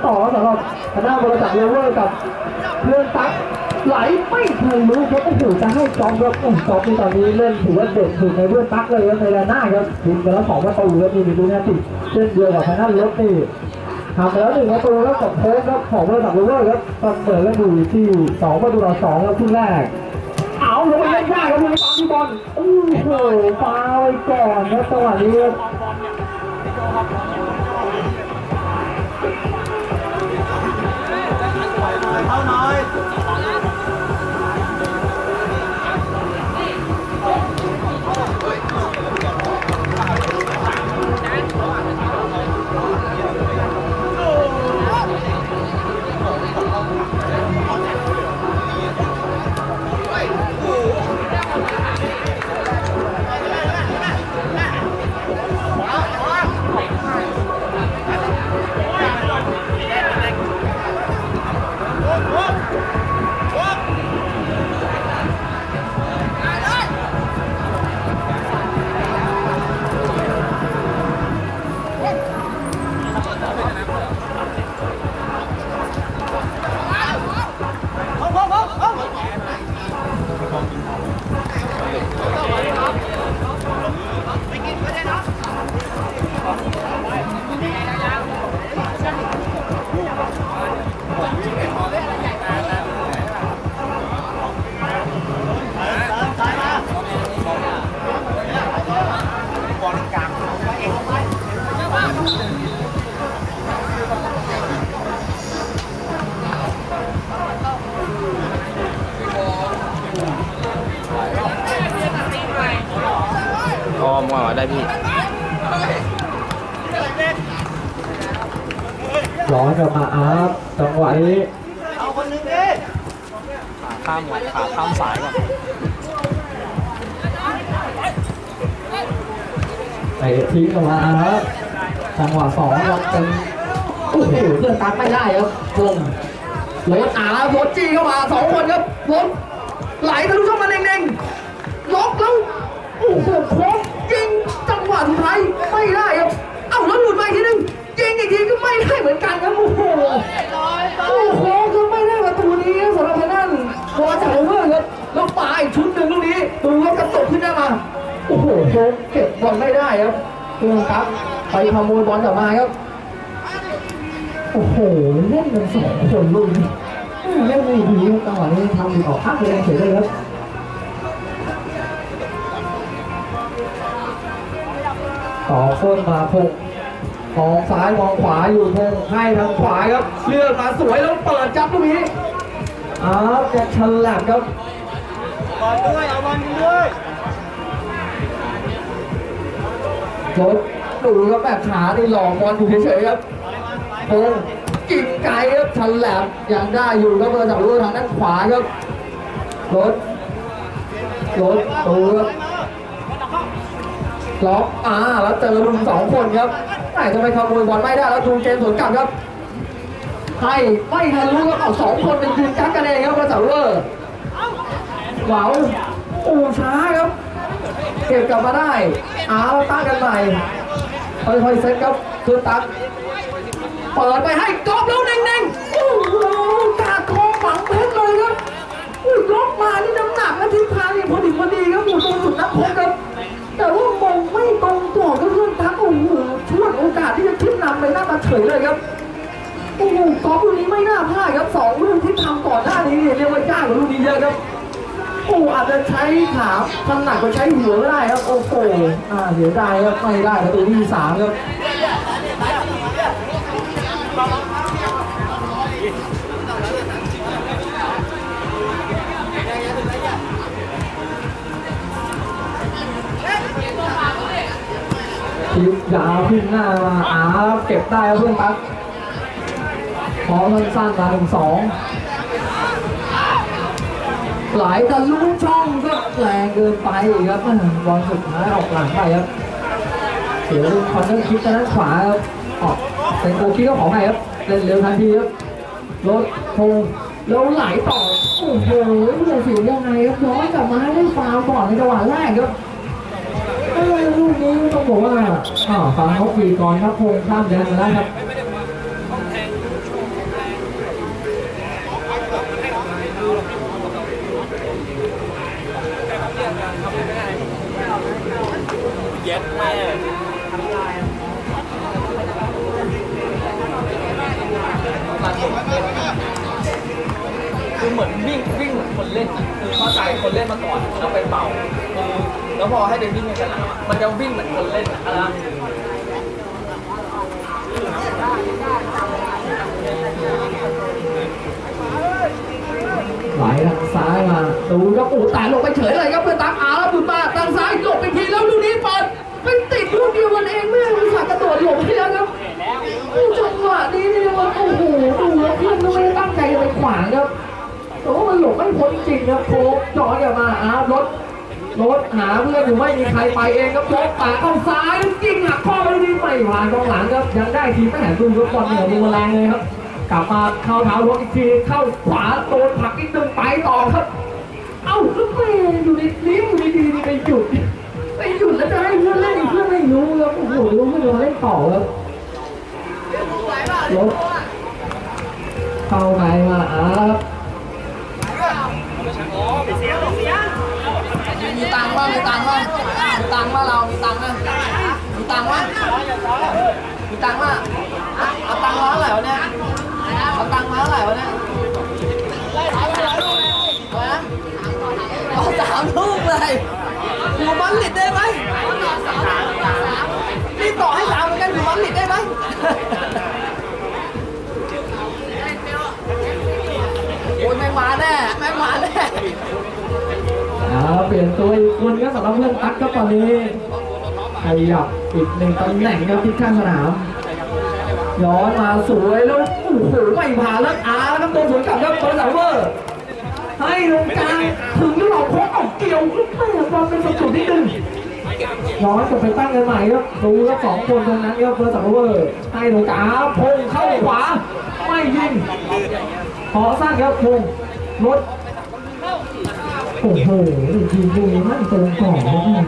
ต่อสำหรับคณะบริษัทเลเวอร์กับเพื่อนตั๊กไหลไม่เคยรู้ครับโอ้โหจะให้จอมครับจอมในตอนนี้เล่นถือว่าเด็ดสุดในเพื่อนตั๊กเลยครับในระนาครับทีมกันแล้ว2 ประตูครับมีดูนาติเช่นเดียวกับคณะรถนี่ทำไปแล้ว1 ประตูแล้วกับโค้ชครับของบริษัทเลเวอร์ครับตอนเปิดแล้วอยู่ที่2 ประตูต่อ 2แล้วครึ่งแรกเอาลงไปเล่นยากครับที่บอลโอ้โหฟาวไว้ก่อนครับจังหวะนี้เอาหน่อยว่าได้พี่ร้อนกลับมาอาร์ตจังหวะนี้เอาคนนึงดิขาข้ามสายก่อนไอ้ทิ้งกลับมาอาร์ตจังหวะ2ครับเป็นโอ้โหเพื่อนตัดไม่ได้ครับลงรถรถจี้เข้ามา2 คนครับรถไหลทะลุเข้ามาเน่งๆล็อกแล้วโอ้โหโค้งยิงจังหวะสุดท้ายไม่ได้ครับเอ้าแล้วหลุดมาอีกทีนึงยิงอีกทีก็ไม่ได้เหมือนกันครับโอ้โหก็ไม่ได้ประตูนี้สำหรับทางด้านบอลจากโอเวอร์ครับแล้วปาอีกชุดหนึ่งลูกนี้ดูว่ากระตกขึ้นได้มาโอ้โหโค้งเก็บบอลไม่ได้ครับเพื่อนครับไปขโมยบอลกลับมาครับโอ้โหเล่นกัน2 คนลูกนี้เล่นไม่ดีครับจังหวะนี้ทำดีออกข้างเลยเฉยเลยครับต่อต้นมาพงมองซ้ายมองขวาอยู่พงให้ทางขวาครับเลือกมาสวยแล้วเปิดจับตรงนี้แจ็คชันแลบครับบอลด้วยเอาบอลด้วยรถดูครับแบบขาที่หลอกบอลอยู่เฉยๆครับพงกิ่งไกลครับชันแลบยังได้อยู่ครับเบอร์จากรูทางด้านขวาครับรถดูครับล็อกแล้วเจอลุม2 คนครับแต่จะไปขโมยบอลไม่ได้แล้วดูเกมสวนกลับครับให้ไม่ทันรู้ครับเอา2 คนเป็นยืนกักกันเองครับกระสับเวอร์เหวาช้าครับเก็บกลับมาได้ตั้งกันใหม่ค่อยๆเซตครับคือตักเปิดไปให้กอบแล้วเน่งๆโอ้โหกาดคอฝังเพชรเลยครับล็อกมานี่น้ำหนักและทิศทางนี่พอดีครับอยู่ตรงจุดนักพบครับแต่ว่ามองไม่ตรงตัวก็เพื่อนทักโอ้โหช่วงโอกาสที่จะขึ้นนำไปหน้ามาเฉยเลยครับโอ้โหกอล์ฟลูกนี้ไม่น่าพลาดครับ2 ลูกที่ทำก่อนหน้านี้เรียกว่ายากกว่าลูกนี้เยอะครับโอ้อาจจะใช้ขาถนัดกว่าใช้หัวก็ได้ครับโอ้โหเสียดายครับไม่ได้ประตูที่3ครับทิปยาวขึ้นหน้ามาเก็บได้เพื่อนตั๊กพอสั้นๆมา1-2หลายทะลุช่องก็แรงเกินไปครับบอลสุดท้ายออกหลังไปครับเสียลูกคอนเนอร์คิกด้านขวาครับออกเป็นโกคิกก็ของไหนครับเล่นเร็วทันทีครับรถโค้งแล้วไหลต่อโอ้โหเสียยังไงครับย้อนกลับมาให้ได้ฟาวก่อนในจังหวะแรกครับลูกนี้ต้องบอกว่าฟังเขาปีก่อนครับโค้งข้ามแดนมาแล้วครับเย็ดแม่คือเหมือนวิ่งเหมือนคนเล่นอะคือเข้าใจคนเล่นมาก่อนแล้วไปเป่าคือแล้วพอให้ไปวิ่งในสนามอะมันจะวิ่งเหมือนคนเล่นอะนะไหลทางซ้ายมาดูครับโอ้แต่ลงไปเฉยเลยครับเพื่อนตักอาแล้วบุญมาทางซ้ายหลบไปทีแล้วดูนี้เปิดไปติดลูกเดียวมันเองแม่อุตส่าห์กระโดดหลบให้แล้วครับจังหวะนี้นี่มันโอ้โหดูแล้วเพื่อนก็ไม่ได้ตั้งใจจะไปขวางครับแต่ว่ามันหลบไม่พ้นจริงครับโค้งจอดอย่ามารถหาเพื่อนอยู่ไม่มีใครไปเองครับโค้งป่าเข้าซ้ายจริงหักข้อไปดีไม่ผ่านกองหลังครับยังได้ทีไม่แหนดูรถบอลเหนือดูแรงเลยครับกลับมาเข้าเท้ารถอีกทีเข้าขวาโดนผลักนิดนึงไปต่อครับเอ้าแล้วไปอยู่ในนี้อยู่ดีๆไปหยุดแล้วจะให้เพื่อนเล่นอีกเพื่อนไม่รู้ครับโอ้โหรู้ไม่รู้เล่นต่อครับรถเข้าไหนมาครับมีตังค์ว่าเรามีตังค์ว่าเอาตังค์มาเท่าไหร่วะเนี่ยเอาตังค์มาเท่าไหร่วะเนี่ยเอา3 ลูกเลยอยู่มันลิดได้ไหมนี่ต่อให้3เหมือนกันอยู่มันลิดได้ไหมโอ้ยไม่มาแน่เปลี่ยนตัวอีกคนก็สำหรับเพื่อนตั๊กครับตอนนี้ขยับอีก1 ตำแหน่งครับที่ข้างสนามย้อนมาสวยแล้วโอ้โหไม่ผ่านแล้วแล้วครับตัวสวนกลับครับตัวเสาเวอร์ให้ลงกลางถึงหลอกโค้งออกเกี่ยวไม่บอลเป็นประตูที่1ย้อนกลับไปตั้งกันใหม่ครับดูแล้ว2 คนตรงนั้นครับตัวเสาเวอร์ให้ลงกลางพงเข้าขวาไม่ยิงขอสั้นครับพงรถโอ้โหทีมดูมันตรงก่อนเลย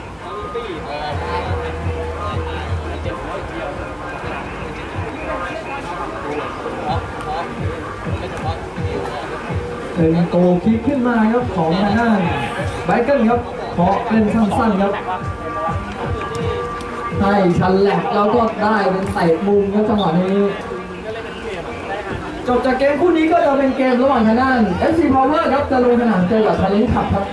เป็นโกคิกขึ้นมาครับของทางด้านไบเกิลครับเพราะเล่นสั้นๆครับให้ชันแหลกแล้วก็ได้เป็นเตะมุมครับจังหวะนี้จบจากเกมคู่นี้ก็จะเป็นเกมระหว่างทางด้าน FC Power ครับจะลงสนามเจอกับทาเลนต์ขับครับ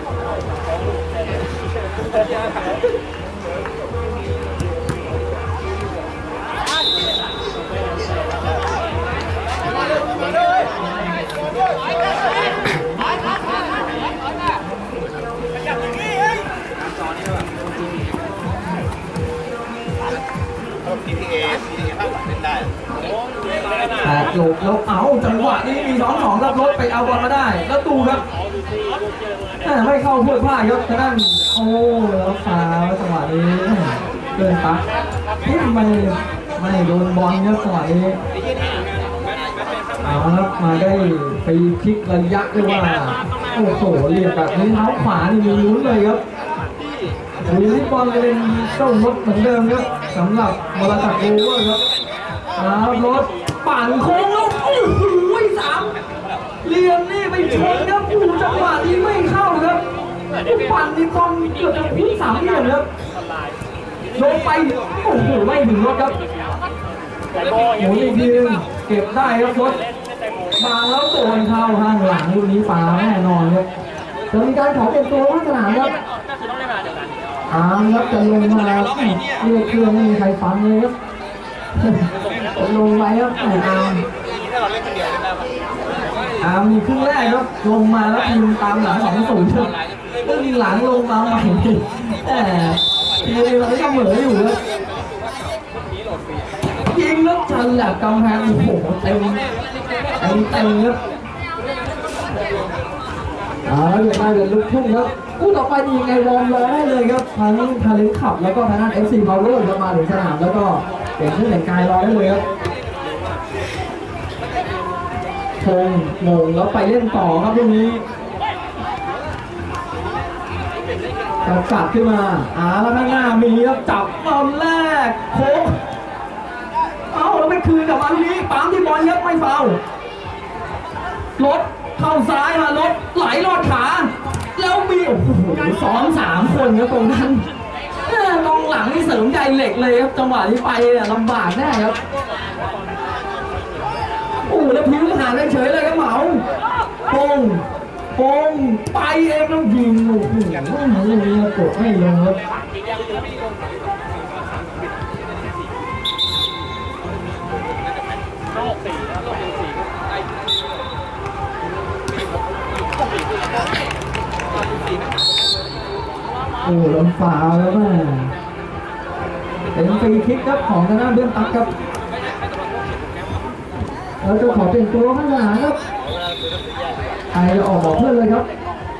แต่โยกแล้วเอาจังหวะนี้มี2-2ครับรถไปเอาบอลมาได้แล้วดูครับไม่เข้าพวดพลาดครับทางด้านโอ้แล้วฟาวจังหวะนี้เดินปักไม่โดนบอลครับจังหวะนี้เอาครับมาได้ไปพลิกระยะเรียกว่าโอ้โหเรียกแบบนี้เท้าขวานี่มีลุ้นเลยครับดูที่บอลเป็นเจ้ารถเหมือนเดิมครับสำหรับมรดกโอเวอร์ครับรถปั่นโค้งแล้วโอ้โห3เหลี่ยมนี่ไปชนครับโอ้จังหวะนี้ไม่เข้าครับปั่นนี่บอลเกือบจะพุ่ง3 เหลี่ยมครับลงไปโอ้โหไม่ถึงรถครับหมุนอีกทีนึงเก็บได้ครับรถมาแล้วโดนเข้าข้างหลังลูกนี้ฟ้าแน่นอนครับจะมีการขอเปลี่ยนตัวว่าสนามครับครับจะลงมาเรียกเครื่องไม่มีใครฟังเลยครับลงไปครับมีครึ่งแรกครับลงมาแล้วยิงตามหลัง2-0ครับก็ยิงหลังลงมาใหม่แต่ทีนี้เราเสมออยู่ครับยิงแล้วชันแหลกกำแพงโอ้โหเต็มครับเดี๋ยวมาเดี๋ยวลุกทุ่งครับคู่ต่อไปนี่ยังไงวอร์มรอได้เลยครับทั้งทาเลนต์ขับแล้วก็ทางด้าน FC Power จะมาถึงสนามแล้วก็เปลี่ยนเครื่องแต่งกายรอได้เลยครับทงงงแล้วไปเล่นต่อครับตรงนี้จับขึ้นมาแล้วข้างหน้ามีครับจับบอลแรกโค้งแล้วไปคืนกลับมาตรงนี้ปั๊มที่บอลเยอะไม่ฟาวรถเข้าซ้ายมารถไหลลอดขาแล้วมีโอ้โหซ้อน3 คนครับตรงนั้นกองหลังนี่เสริมใจเหล็กเลยครับจังหวะที่ไปเนี่ยลำบากแน่ครับโอ้แล้วพิ้วหาได้เฉยเลยครับเหมาโป่งไปเองแล้วยิงโอ้โหลูกนี้กดไม่ลงครับโอ้ลำฝ่าแล้วแม่เป็นฟรีคิกครับของทางด้านเบื้องตักครับเราจะขอเป็นตัวข้างหลังครับใครจะออกบอกเพื่อนเลยครับ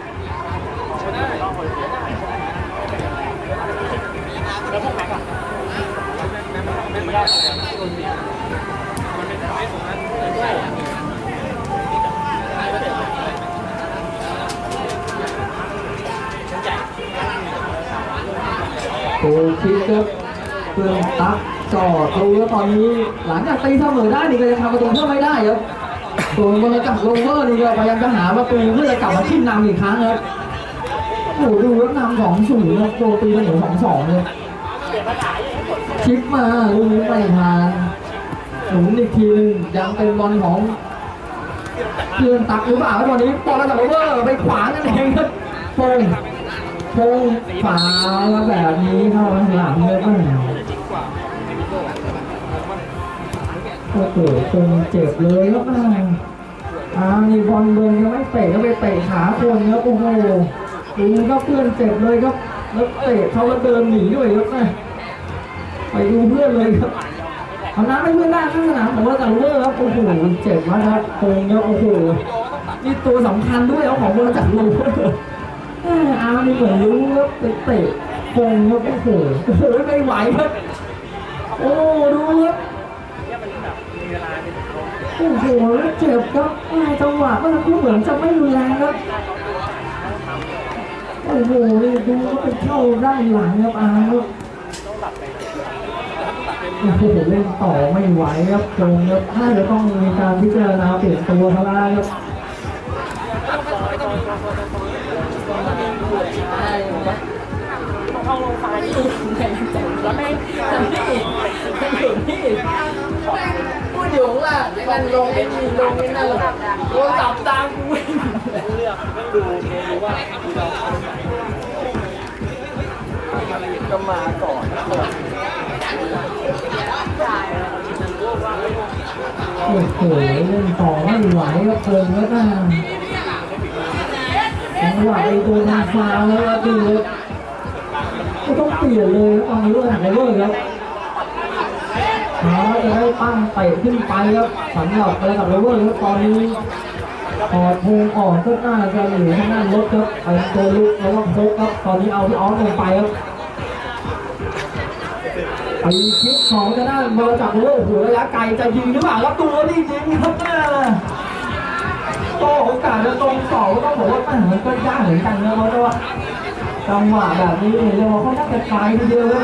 โอ้คิดครับเพื่อนตักจอดดูแล้วตอนนี้หลังจากตีเสมอได้นี่ก็ยังทำประตูเพิ่มไม่ได้ครับส่วนบอลจากโรเวอร์นี่ก็พยายามจะหาประตูเพื่อจะกลับมาขึ้นนำอีกครั้งครับโอ้ดูแล้วนำ2-0ครับโจตีมาถึง2-2เลยชิปมาลูกนี้ไม่ทานหนุนอีกทีนึงยังเป็นบอลของเพื่อนตักหรือเปล่าตอนนี้บอลจากโรเวอร์ไปขวางกันเองครับโป่งฝาแล้วแบบนี้เข้าหลังเลยป่ะโอ้โหคนเจ็บเลยครับนี่บอลเบิร์นยังไม่เตะก็ไปเตะขาคนครับโอ้โหดูก็เพื่อนเจ็บเลยครับแล้วเตะเขาแล้วเดินหนีด้วยครับไปดูเพื่อนเลยครับเอาน้ำให้เพื่อนได้ข้างสนามของเราจากเลิศครับโอ้โหเจ็บมากครับโป่งครับโอ้โหนี่ตัวสำคัญด้วยเอาของเราจากลูกนี่เหมือนรู้ครับเตะโป่งครับโอ้โหไม่ไหวครับโอ้ดูครับโอ้โหเจ็บครับจังหวะเมื่อสักครู่เหมือนจะไม่รุนแรงครับโอ้โหนี่ดูว่าเป็นเข้าด้านหลังครับครับโอ้โหเล่นต่อไม่ไหวครับโป่งครับถ้าจะต้องมีการพิจารณาเปลี่ยนตัวเขาแล้วครับเข้าลงฟ้าที่อยู่ในใจแล้วแม่งทำที่อยู่ที่พูดอยู่ว่ามันลงไม่มีลงไม่น่าหรอกโดนจับตามกูวิ่งเลือกดูว่าก็มาก่อนโอ้โหเล่นต่อไม่ไหวก็เกินแล้วนะจังหวะไอ้ตัวทางฟ้าแล้วดูก็ต้องเปลี่ยนเลยตอนนี้ว่าไหนเลยครับจะได้ปั้งเตะขึ้นไปครับสำหรับระดับเลเวอร์ครับตอนนี้พอพุงออกก็น่าจะเหลือทางด้านรถครับไปตัวลุกแล้วก็พกครับตอนนี้เอาที่ออฟลงไปครับไปคิดของจะได้บอลจากเลเวอร์หัวระยะไกลจะยิงหรือเปล่าครับตัวนี่ยิงครับโตโอกาสจะตรงสองก็ต้องบอกว่ามันก็ยากเหมือนกันนะเพราะว่าจังหวะแบบนี้เรียกว่าเขาน่าจะไกลทีเดียวครับ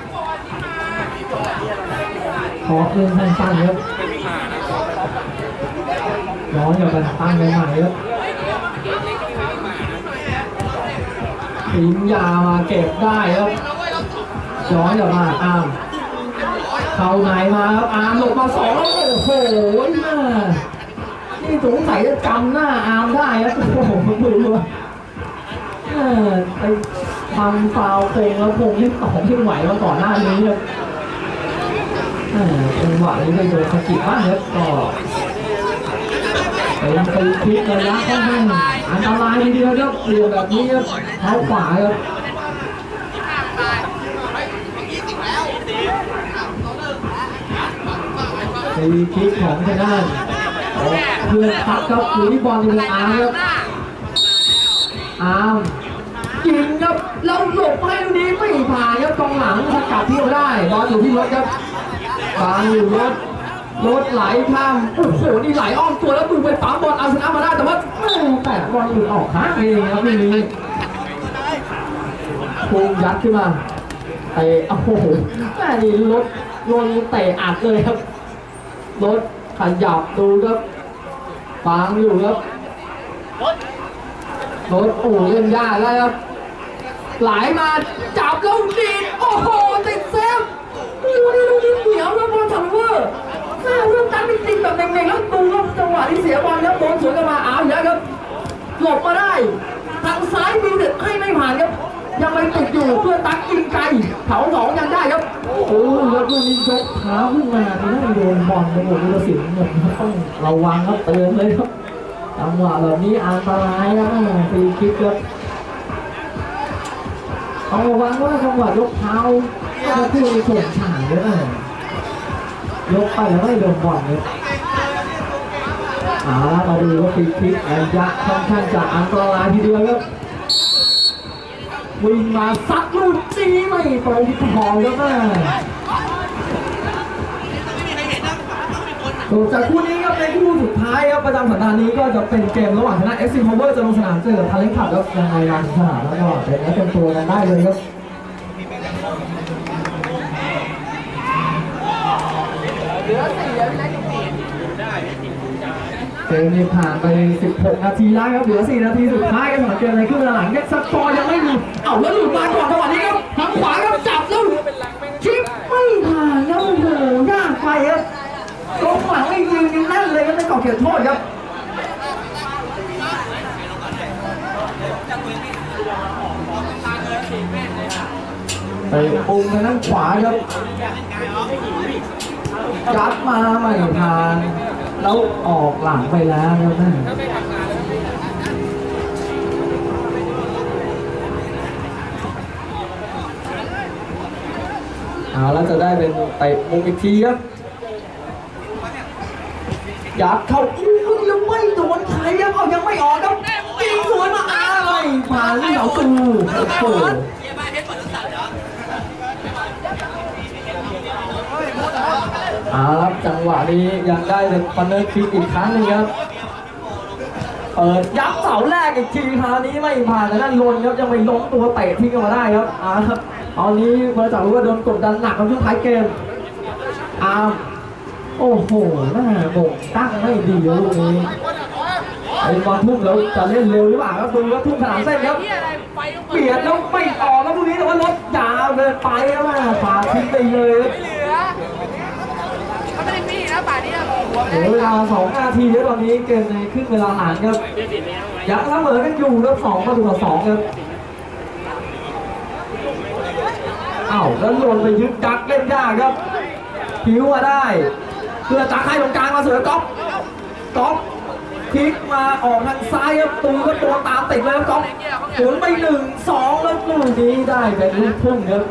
ขอเล่นสั้นๆครับย้อนกลับมาตั้งใหม่ๆครับทีมยามาเก็บได้ครับย้อนกลับมาเข้าไหนมาครับหลบมา2แล้วโอ้โหนี่สงสัยจะจำหน้าได้ครับโอ้โหมือไปทำฟาวโคงแล้วโคงที่2ที่ไหวมาก่อนหน้านี้ครับจังหวะนี้ไปโดนสกิดบ้างครับก็เป็นฟรีคิกระยะค่อนข้างอันตรายทีเดียวครับเรียวแบบนี้ครับเท้าขวาครับฟรีคิกของทางด้านเพื่อนพักครับอยู่ที่บอลอยู่ในครับยิงครับเราหลบให้ลูกนี้ไม่ผ่านครับกองหลังสกัดเที่ยวได้บอลอยู่ที่รถครับบอลอยู่รถไหลข้ามโอ้โหนี่ไหลอ้อมตัวแล้วดูไปปั๊มบอลเอาชนะมาได้แต่ว่าแต่บอลหลุดออกฮะเองครับนี่พุ่งยัดขึ้นมาเตะโอ้โหแม่นี่รถเตะอัดเลยครับรถขยับดูครับฟังอยู่ครับรถโอ้เล่นยากแล้วครับไหลมาจับแล้วดีดโอ้โหติดเซฟดูนี่ลูกนี้เหนียวแล้วบอลถังเวอร์หน้าเรื่องตั้งติดแบบเน่งๆแล้วดูครับจังหวะที่เสียบอลแล้วบอลสวนกลับมาเอาอย่างครับหลบมาได้ทางซ้ายมิวเด็ดให้ไม่ผ่านครับยังไม่ติดอยู่เพื่อตักยิงไกลเถาสองยังได้ครับโอ้แล้วลูกนี้ยกเท้าขึ้นมาไม่ได้โดนบอลไปหมดเลยสิงห์เนี่ยต้องระวังครับเตือนเลยครับจังหวะแบบนี้อันตรายนะฟรีคิกครับเอาระวังว่าจังหวะยกเท้าก็คือส่งฉางเลยนะยกไปแล้วไม่โดนบอลเลยมาดูว่าฟรีคิกระยะค่อนข้างจะอันตรายทีเดียวครับวิ่งมาซัดลูกจีไม่ตรงที่ทองครับแม่จากคู่นี้ครับในคู่สุดท้ายครับประจำสัปดาห์นี้ก็จะเป็นเกมระหว่างคณะ FC Power จะลงสนามเจอกับทาเลนต์คลับครับยังไงมาถึงสนามแล้วก็เป็นนัดเป็นตัวกันได้เลยครับเหลือ4แล้วพี่นัทเกมนี้ผ่านไป16 นาทีแล้วครับเหลือ4 นาทีสุดท้ายกันสำหรับเกมในครึ่งเวลาหลังแยกสกอร์ยังไม่หลุดแล้วหลุดมาก่อนจังหวะนี้ครับทางขวาครับจับแล้วชิปไม่ผ่านแล้วโอ้โหยากไปครับตรงหลังไม่ยืนแน่นเลยครับในกรอบเขตโทษครับไปปุ่มทางด้านขวาครับยัดมาไม่ผ่านแล้วออกหลังไปแล้วครับนั่นแล้วจะได้เป็นเตะมุมอีกทีครับยัดเข้ายังไม่โดนใครครับยังไม่ออกครับยิงสวนมาไม่ผ่านที่เขาตูโอ้โหครับจังหวะนี้ยังได้เป็นคอนเนอร์คิกอีกครั้งนึงครับเปิดยับเสาแรกอีกทีคราวนี้ไม่ผ่านแต่นั่นลนครับยังไม่ล้มตัวเตะทิ้งมาได้ครับครับตอนนี้เมื่อจากรู้ว่าโดนกดดันหนักในช่วงท้ายเกมโอ้โหน่าโด่งตั้งไม่ดีลูกนี้ไอ้บอลทุ่มแล้วจะเล่นเร็วหรือเปล่าครับดูว่าทุ่มขนาดเส้นครับเบียดแล้วไม่ออกแล้วลูกนี้แต่ว่ารถยาวเดินไปแล้วฝาทิ้งไปเลยไม่ได้มีนะป่านนี้เหลือเวลา2 นาทีแล้วตอนนี้เกมในครึ่งเวลาหลังครับยังเสมอกันอยู่แล้ว2-2ครับแล้วโดนไปยึดจักเล่นยากครับผิวมาได้เพื่อจักให้ตรงกลางมาเสือก๊อฟพลิกมาออกทางซ้ายครับตัวตามติดเลยครับก๊อฟหมุนไป 1-2 แล้วลูกนี้ได้เป็นลูกทุ่งครับ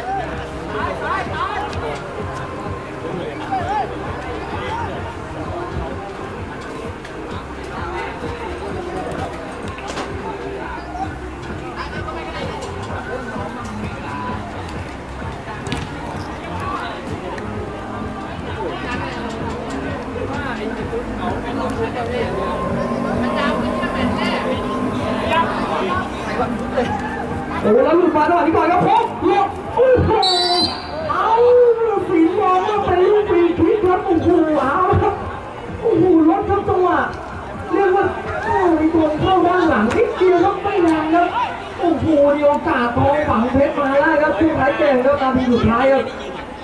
แล้วหลุดมาจังหวะนี้ก่อนครับหลบโอ้โหสีมองว่าเป็นลูกฟรีคิกครับโอ้โหครับโอ้โหรถครับจังหวะเรียกว่าในตัวเข้าด้านหลังนิดเดียวครับไม่แรงครับโอ้โหมีโอกาสทองฝังเพชรมาได้ครับช่วงท้ายเกมครับนาทีสุดท้ายครับ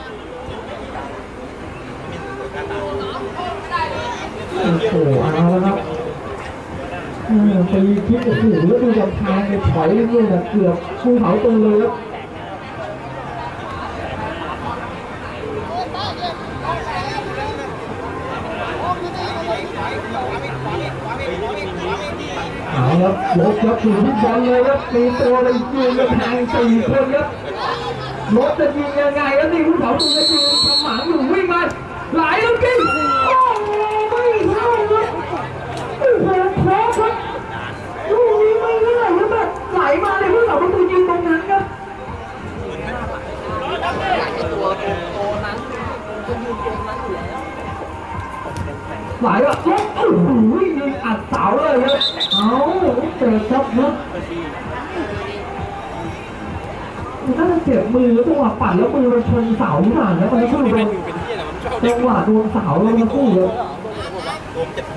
โอ้โหแล้วครับตีคิดโอ้โหแล้วดูจากทางไปถอยเลยแบบเกือบชูเขาตรงเลยครับครับยกถึงที่บอลเลยครับตีตัวไปยืนกันทาง4 คนครับรถจะยิงยังไงแล้วนี่ผู้เขาตรงจะยิงทำหมางอยู่วิ่งมาหลายลูกกิ้งโอ้ไม่เข้าครับโอ้โหโค้ชครับลูกนี้ไม่ง่ายครับแบบไหลมาเลยผู้เขาประตูยิงตรงนั้นครับตัวนั้นจะยืนตรงนั้นอยู่แล้วไหลแบบโอ้โหยิงอัดเสาเลยครับเจ็บครับถ้าจะเจ็บมือแล้วจังหวะปั่นแล้วมือมันชนเสาผ่านแล้วมันก็โดนจังหวะโดนเสาแล้วมันกู้เลย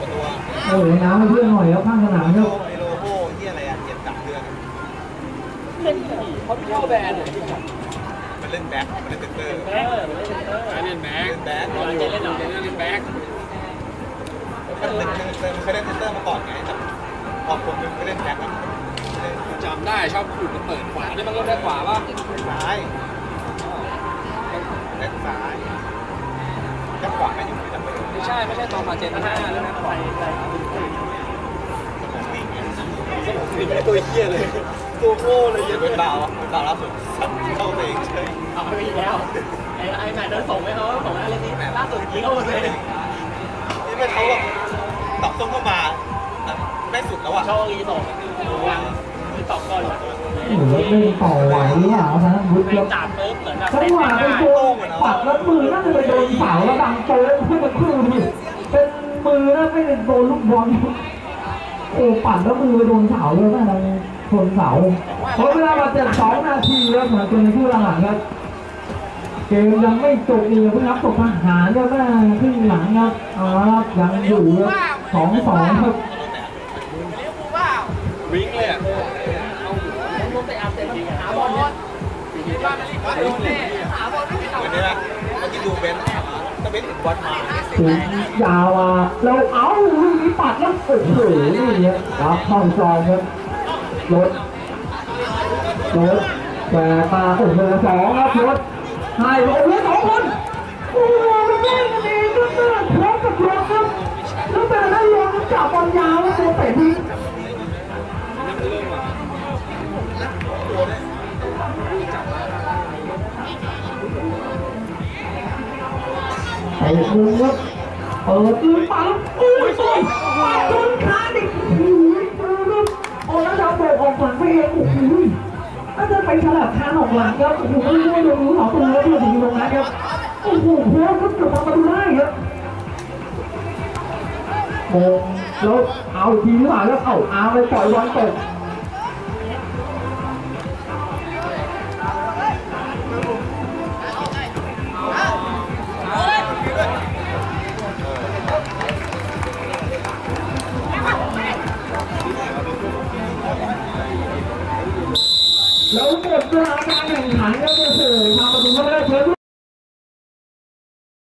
น้ำให้เพื่อนหน่อยครับข้างสนามครับเล่นขี่เขาเข้าแบนเลยมันเล่นแบ็คมันเล่นเซนเตอร์เล่นแบ็คเล่นแบ็ครออยู่เล่นแบ็คมันเคยเล่นเซนเตอร์มาก่อนไงแต่พอคนมันไปเล่นแบ็คมันจำได้ชอบขุดมันเปิดขวาได้มันก็ได้ขวาป่ะซ้ายเล่นซ้ายแบ็คขวาไม่อยู่จำไม่ได้ไม่ใช่ตอนมาเจน5แล้วนะขวานี่ไม่ได้ตัวเหี้ยเลยตัวโง่เลยยังเป็นเบาล่าสุดสั่งเข้าไปเองเฉยเอาไปอีกแล้วไอ้แมทเดินส่งให้เขาส่งอะไรนี้ล่าสุดยิงเข้าหมดเลยนี่ไม่เขาแบบตอบส้มเข้ามาไม่สุดแล้วอ่ะช่องรีส่งยังคือตอบก่อนโอ้โหเล่นต่อไหวหรือเปล่าทางนั้นวุฒิครับจับปุ๊บเหมือนแบบจังหวะไปโดนปัดแล้วมือน่าจะไปโดนเสาแล้วดังโป๊ะขึ้นมาครึ่งนึงเป็นมือนะไม่ได้โดนลูกบอลโอ้ปัดแล้วมือไปโดนเสาเลยนะชนเสาเพราะเวลามา7-2 นาทีแล้วเหมือนเป็นคู่หลังครับเกมยังไม่จบอีกเพิ่งนับจบทหารครับแม่ครึ่งหลังครับยังอยู่ครับ2-2ครับวิ่งเลยอ่ะลงไปอาบเสร็จยิงหาบอลเนี่ยเหมือนนี่นะเมื่อกี้ดูเบนซ์ถ้าเบนซ์เห็นบอลมาถึงยาวเราเอาลูกนี้ปัดแล้วโอ้โหนี่เนี่ยรับเข้าซองครับรถแหวกมาโอ้โห2ครับรถให้โอ้โห2 คนโอ้โหเล่นกันเองก็เลิกพร้อมกับรถครับแล้วแต่ละลงจับบอลยาวแล้วตัวเตะทิ้งไอ้คุณครับเปิดลืมปังโอ้ยปัดจนขาดิโอ้โหโอ้แล้วดาวโบกออกหลังไปเองโอ้โหน่าจะไปฉลับคานออกหลังครับโอ้โหไม่รู้ดูสองตัวแล้วที่ถึงตรงนั้นครับโอ้โหโค้ชก็เกือบทำประตูได้ครับโมงแล้วเอาทีหรือเปล่าแล้วเอาไปปล่อยบอลตกแล้วหมดเวลาการแข่งขันแล้วโอ้โหทำประตูไม่ได้เพิ่ม